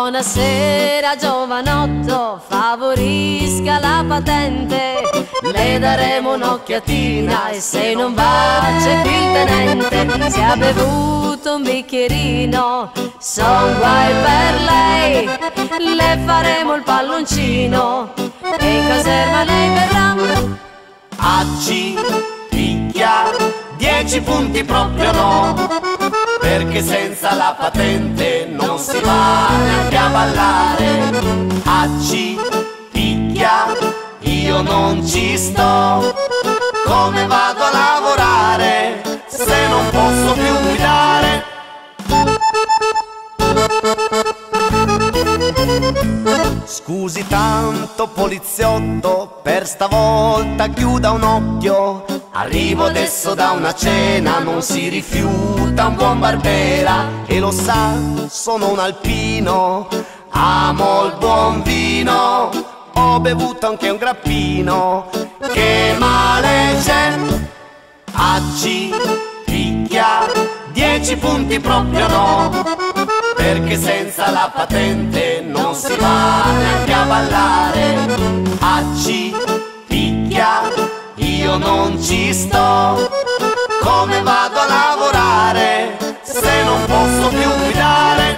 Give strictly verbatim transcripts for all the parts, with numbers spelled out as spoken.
Buonasera giovanotto, favorisca la patente. Le daremo un'occhiatina e se non va c'è qui il tenente. Se ha bevuto un bicchierino, son guai per lei. Le faremo il palloncino e in caserma lei verrà. A C picchia, dieci punti proprio no, perché senza la patente non si va neanche a ballare. A C picchia, io non ci sto, come vado a lavorare se non posso più guidare? Scusi tanto poliziotto, per stavolta chiuda un occhio. Arrivo adesso da una cena, non si rifiuta un buon Barbera. E lo sa, sono un alpino, amo il buon vino. Ho bevuto anche un grappino, che male c'è? A C picchia, dieci punti proprio no, perché senza la patente non si va neanche a ballare. A C picchia, io non ci sto, come vado a lavorare se non posso più guidare?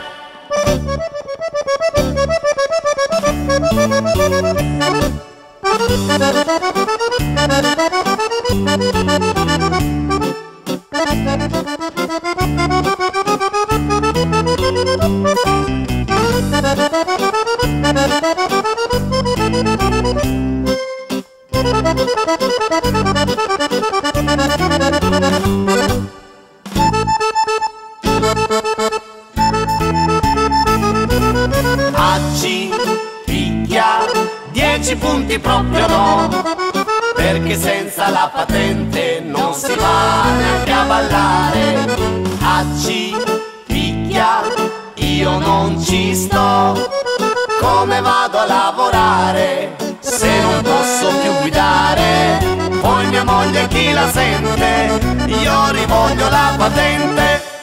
A C picchia, dieci punti proprio no, perché senza la patente non si va neanche a ballare. A C picchia, io non ci sto, come vado a lavorare se non posso più guidare? Poi mia moglie chi la sente, io rivoglio la patente.